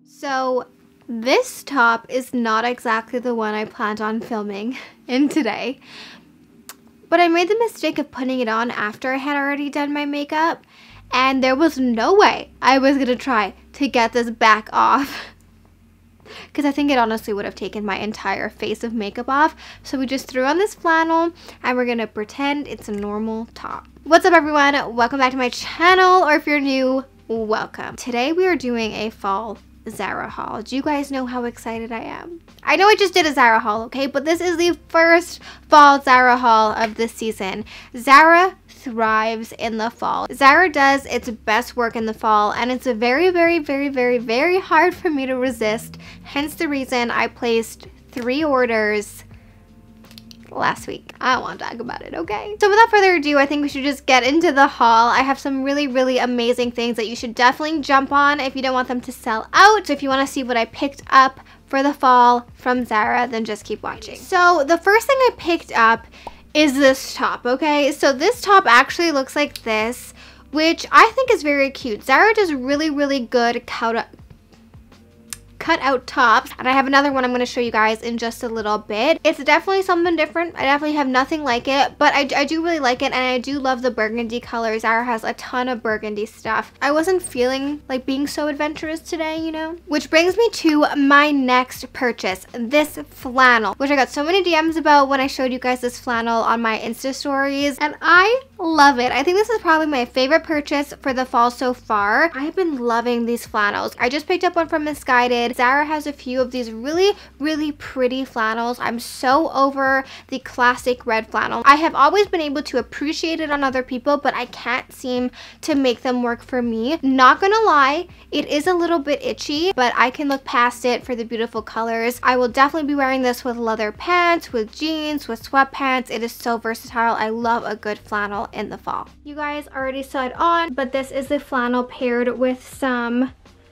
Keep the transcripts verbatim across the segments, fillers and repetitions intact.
So this top is not exactly the one I planned on filming in today, but I made the mistake of putting it on after I had already done my makeup, and there was no way I was gonna try to get this back off because I think it honestly would have taken my entire face of makeup off. So we just threw on this flannel and we're gonna pretend it's a normal top. What's up everyone? Welcome back to my channel, or if you're new, welcome. Today we are doing a fall Zara haul. Do you guys know how excited I am? I know I just did a Zara haul, okay, but this is the first fall Zara haul of this season. Zara thrives in the fall. Zara does its best work in the fall, and it's a very, very, very, very, very hard for me to resist. Hence the reason I placed three orders last week. I don't want to talk about it, okay? So without further ado, I think we should just get into the haul. I have some really, really amazing things that you should definitely jump on if you don't want them to sell out. So if you want to see what I picked up for the fall from Zara, then just keep watching. So the first thing I picked up is this top, okay? So this top actually looks like this, which I think is very cute. Zara does really, really good cut cut out tops, and I have another one I'm going to show you guys in just a little bit. It's definitely something different. I definitely have nothing like it, but I, I do really like it, and I do love the burgundy color. Zara has a ton of burgundy stuff. I wasn't feeling like being so adventurous today, you know? Which brings me to my next purchase, this flannel, which I got so many D Ms about when I showed you guys this flannel on my Insta stories, and I love it. I think this is probably my favorite purchase for the fall so far. I have been loving these flannels. I just picked up one from Missguided. Zara has a few of these really, really pretty flannels. I'm so over the classic red flannel. I have always been able to appreciate it on other people, but I can't seem to make them work for me. Not gonna lie, it is a little bit itchy, but I can look past it for the beautiful colors. I will definitely be wearing this with leather pants, with jeans, with sweatpants. It is so versatile. I love a good flannel in the fall. You guys already saw it on, but this is the flannel paired with some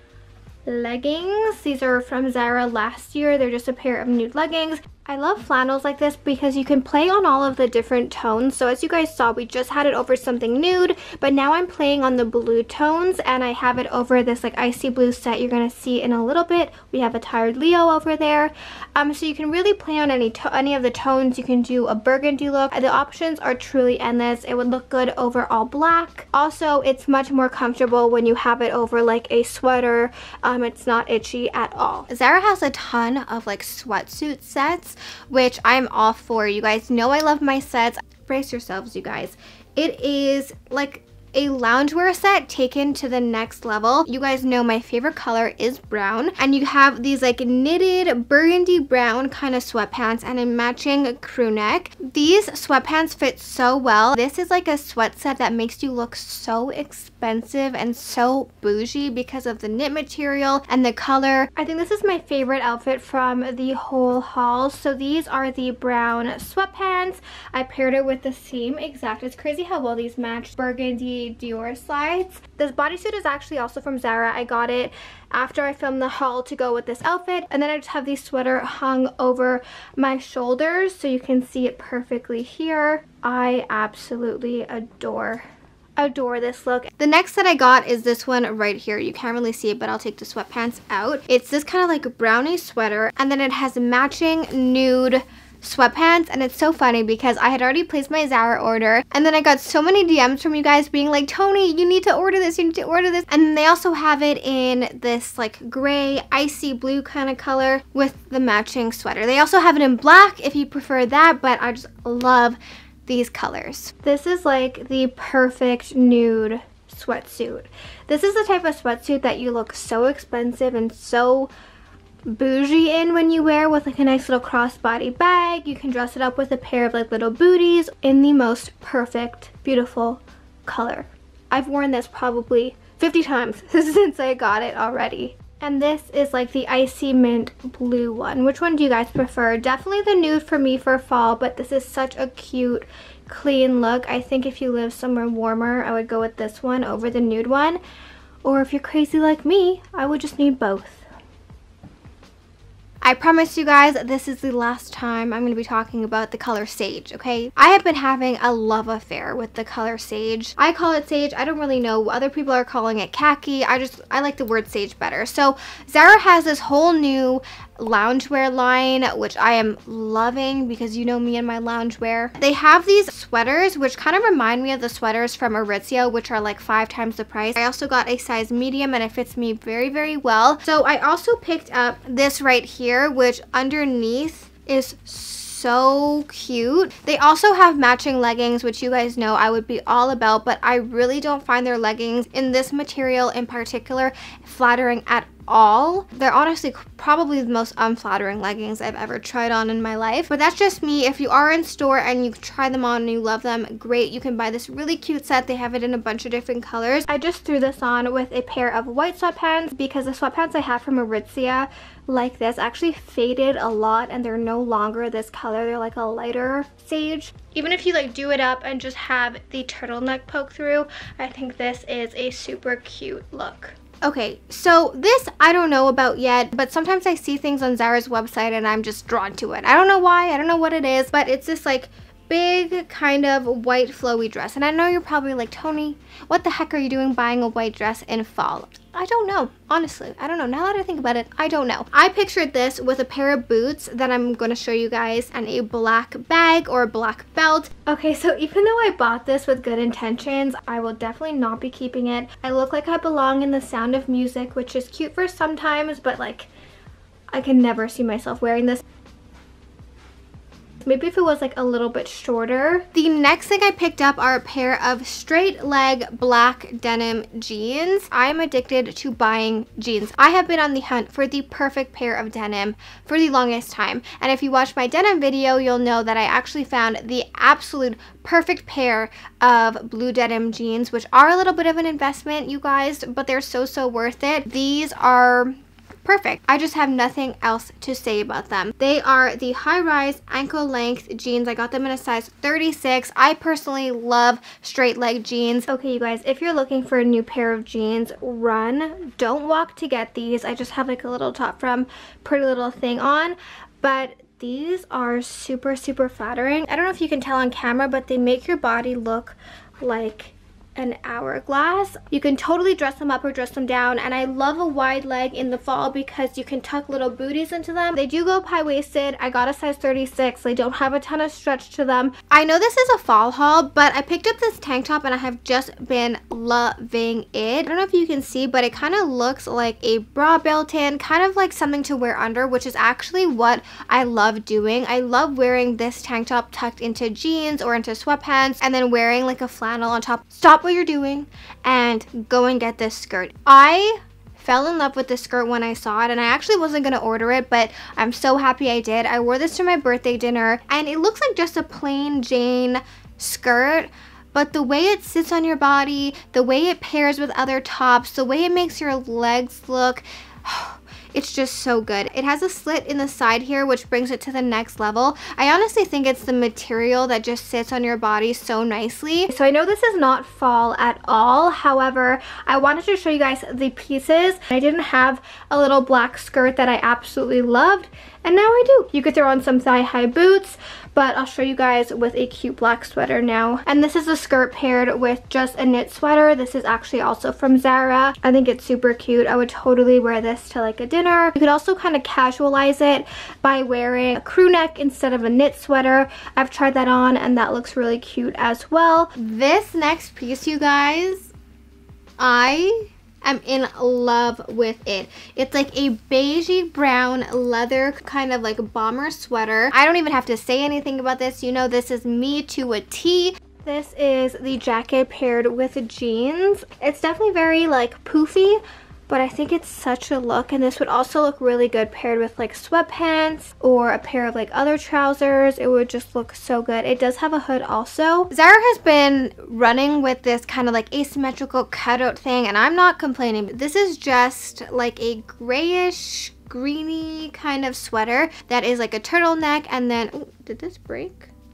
leggings. These are from Zara last year. They're just a pair of nude leggings. I love flannels like this because you can play on all of the different tones. So as you guys saw, we just had it over something nude, but now I'm playing on the blue tones, and I have it over this like icy blue set you're gonna see in a little bit. We have a Tired Leo over there. Um, so you can really play on any to any of the tones. You can do a burgundy look. The options are truly endless. It would look good over all black. Also, it's much more comfortable when you have it over like a sweater. Um, it's not itchy at all. Zara has a ton of like sweatsuit sets, which I'm all for. You guys know I love my sets. Brace yourselves, you guys. It is like a loungewear set taken to the next level. You guys know my favorite color is brown, and you have these like knitted burgundy brown kind of sweatpants and a matching crew neck. These sweatpants fit so well. This is like a sweat set that makes you look so expensive and so bougie because of the knit material and the color. I think this is my favorite outfit from the whole haul. So these are the brown sweatpants. I paired it with the same exact, it's crazy how well these match, burgundy Dior slides. This bodysuit is actually also from Zara. I got it after I filmed the haul to go with this outfit, and then I just have the sweater hung over my shoulders so you can see it perfectly here. I absolutely adore adore this look. The next that I got is this one right here. You can't really see it, but I'll take the sweatpants out. It's this kind of like brownie sweater, and then it has matching nude sweatpants, and it's so funny because I had already placed my Zara order, and then I got so many D Ms from you guys being like, Tony, you need to order this, you need to order this. And they also have it in this like gray icy blue kind of color with the matching sweater. They also have it in black if you prefer that, but I just love these colors. This is like the perfect nude sweatsuit. This is the type of sweatsuit that you look so expensive and so bougie in when you wear with like a nice little crossbody bag. You can dress it up with a pair of like little booties in the most perfect, beautiful color. I've worn this probably fifty times since I got it already. And this is like the icy mint blue one. Which one do you guys prefer? Definitely the nude for me for fall, but this is such a cute, clean look. I think if you live somewhere warmer, I would go with this one over the nude one. Or if you're crazy like me, I would just need both. I promise you guys, this is the last time I'm going to be talking about the color Sage, okay? I have been having a love affair with the color Sage. I call it Sage. I don't really know. Other people are calling it khaki. I just, I like the word Sage better. So Zara has this whole new loungewear line, which I am loving because you know me and my loungewear. They have these sweaters which kind of remind me of the sweaters from Aritzia, which are like five times the price. I also got a size medium and it fits me very, very well. So I also picked up this right here, which underneath is so cute. They also have matching leggings, which you guys know I would be all about, but I really don't find their leggings in this material in particular flattering at all. They're honestly probably the most unflattering leggings I've ever tried on in my life, but that's just me. If you are in store and you try them on and you love them, great. You can buy this really cute set. They have it in a bunch of different colors. I just threw this on with a pair of white sweatpants because the sweatpants I have from Aritzia like this actually faded a lot and they're no longer this color. They're like a lighter sage. Even if you like do it up and just have the turtleneck poke through, I think this is a super cute look. Okay, so this I don't know about yet, but sometimes I see things on Zara's website and I'm just drawn to it. I don't know why, I don't know what it is, but it's this like big kind of white flowy dress. And I know you're probably like, Tony, what the heck are you doing buying a white dress in fall? I don't know, honestly. I don't know. Now that I think about it, I don't know. I pictured this with a pair of boots that I'm going to show you guys and a black bag or a black belt. Okay, so even though I bought this with good intentions, I will definitely not be keeping it. I look like I belong in The Sound of Music, which is cute for sometimes, but like, I can never see myself wearing this. Maybe if it was like a little bit shorter. The next thing I picked up are a pair of straight leg black denim jeans. I am addicted to buying jeans. I have been on the hunt for the perfect pair of denim for the longest time. And if you watch my denim video, you'll know that I actually found the absolute perfect pair of blue denim jeans, which are a little bit of an investment, you guys, but they're so, so worth it. These are perfect. I just have nothing else to say about them. They are the high-rise ankle length jeans. I got them in a size thirty-six. I personally love straight leg jeans. Okay, you guys, if you're looking for a new pair of jeans, run. Don't walk to get these. I just have like a little top from Pretty Little Thing on, but these are super, super flattering. I don't know if you can tell on camera, but they make your body look like an hourglass. You can totally dress them up or dress them down, and I love a wide leg in the fall because you can tuck little booties into them. They do go up high-waisted. I got a size thirty-six. They don't have a ton of stretch to them. I know this is a fall haul, but I picked up this tank top and I have just been loving it. I don't know if you can see, but it kind of looks like a bra built in, kind of like something to wear under, which is actually what I love doing. I love wearing this tank top tucked into jeans or into sweatpants and then wearing like a flannel on top. Stop what you're doing and go and get this skirt. I fell in love with this skirt when I saw it, and I actually wasn't going to order it, but I'm so happy I did. I wore this to my birthday dinner and it looks like just a plain Jane skirt, but the way it sits on your body, the way it pairs with other tops, the way it makes your legs look, it's just so good. It has a slit in the side here, which brings it to the next level. I honestly think it's the material that just sits on your body so nicely. So I know this is not fall at all. However, I wanted to show you guys the pieces. I didn't have a little black skirt that I absolutely loved, and now I do. You could throw on some thigh-high boots, but I'll show you guys with a cute black sweater now. And this is a skirt paired with just a knit sweater. This is actually also from Zara. I think it's super cute. I would totally wear this to like a dinner. You could also kind of casualize it by wearing a crew neck instead of a knit sweater. I've tried that on and that looks really cute as well. This next piece, you guys, I I'm in love with it. It's like a beigey brown leather kind of like bomber sweater. I don't even have to say anything about this. You know this is me to a T. This is the jacket paired with jeans. It's definitely very like poofy, but I think it's such a look, and this would also look really good paired with like sweatpants or a pair of like other trousers. It would just look so good. It does have a hood also. Zara has been running with this kind of like asymmetrical cutout thing, and I'm not complaining, but this is just like a grayish greeny kind of sweater that is like a turtleneck, and then, ooh, did this break?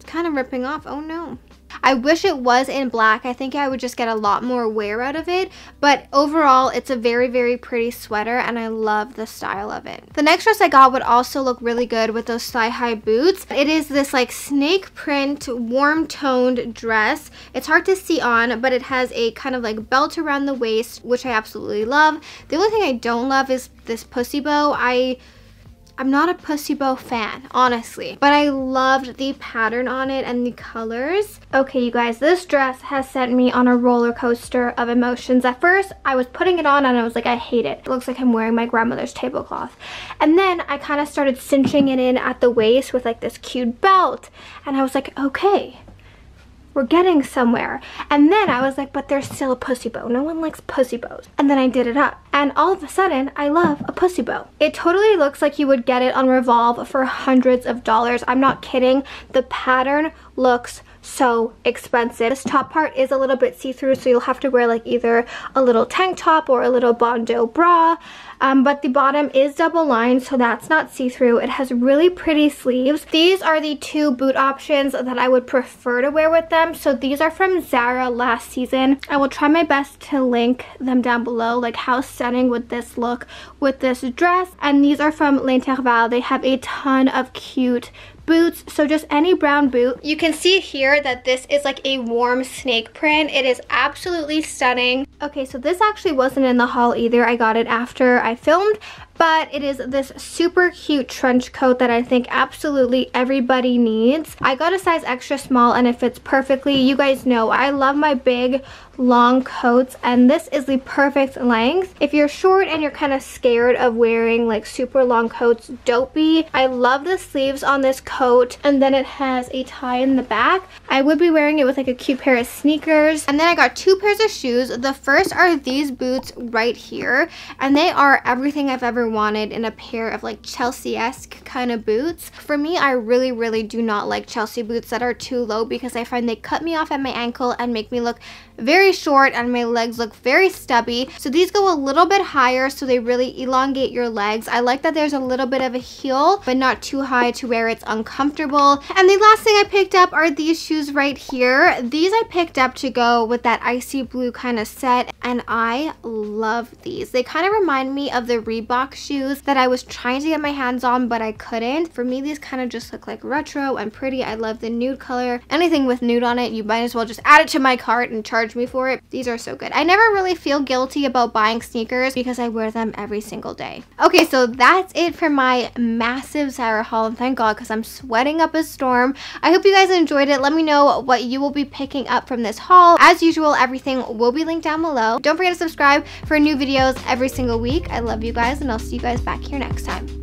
kind of ripping off. Oh no. I wish it was in black. I think I would just get a lot more wear out of it, but overall it's a very, very pretty sweater and I love the style of it. The next dress I got would also look really good with those thigh-high boots. It is this like snake print, warm toned dress. It's hard to see on, but it has a kind of like belt around the waist, which I absolutely love. The only thing I don't love is this pussy bow. I I'm not a pussy bow fan, honestly, but I loved the pattern on it and the colors. Okay, you guys, this dress has sent me on a roller coaster of emotions. At first, I was putting it on and I was like, I hate it. It looks like I'm wearing my grandmother's tablecloth. And then I kind of started cinching it in at the waist with like this cute belt. And I was like, okay, we're getting somewhere. And then I was like, but there's still a pussy bow. No one likes pussy bows. And then I did it up. And all of a sudden, I love a pussy bow. It totally looks like you would get it on Revolve for hundreds of dollars. I'm not kidding. The pattern looks so expensive. This top part is a little bit see-through, so you'll have to wear like either a little tank top or a little bandeau bra. Um, but the bottom is double lined, so that's not see-through. It has really pretty sleeves. These are the two boot options that I would prefer to wear with them. So these are from Zara last season. I will try my best to link them down below, like how stunning would this look with this dress. And these are from L'Intervalle. They have a ton of cute boots, so just any brown boot. You can see here that this is like a warm snake print. It is absolutely stunning. Okay, so this actually wasn't in the haul either. I got it after I filmed, but it is this super cute trench coat that I think absolutely everybody needs. I got a size extra small and it fits perfectly. You guys know I love my big long coats and this is the perfect length. If you're short and you're kind of scared of wearing like super long coats, don't be. I love the sleeves on this coat and then it has a tie in the back. I would be wearing it with like a cute pair of sneakers. And then I got two pairs of shoes. The first are these boots right here and they are everything I've ever wanted in a pair of like Chelsea-esque kind of boots. For me, I really, really do not like Chelsea boots that are too low because I find they cut me off at my ankle and make me look very short and my legs look very stubby. So these go a little bit higher so they really elongate your legs. I like that there's a little bit of a heel but not too high to where it's uncomfortable. And the last thing I picked up are these shoes right here. These I picked up to go with that icy blue kind of set and I love these. They kind of remind me of the Reebok shoes that I was trying to get my hands on but I couldn't. For me, these kind of just look like retro and pretty. I love the nude color. Anything with nude on it, you might as well just add it to my cart and charge me for it. These are so good. I never really feel guilty about buying sneakers because I wear them every single day. Okay, so that's it for my massive Zara haul, and thank God because I'm sweating up a storm. I hope you guys enjoyed it. Let me know what you will be picking up from this haul. As usual, everything will be linked down below. Don't forget to subscribe for new videos every single week. I love you guys and I'll see you guys back here next time.